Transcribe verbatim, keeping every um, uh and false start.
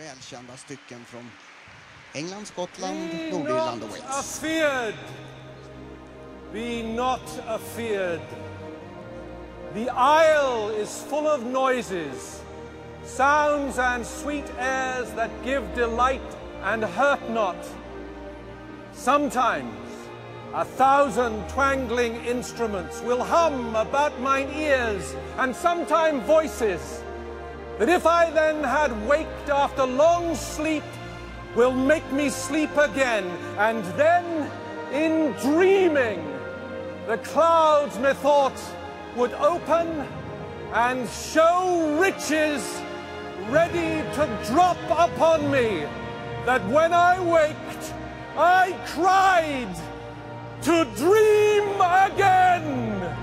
välkända stycken från England, Skottland, Nordirland och Wales. Afeard. Be not afeard. The isle is full of noises, sounds and sweet airs that give delight and hurt not. Sometimes a thousand twangling instruments will hum about mine ears, and sometime voices that if I then had waked after long sleep will make me sleep again, and then in dreaming the clouds methought would open and show riches ready to drop upon me, that when I waked I cried to dream again.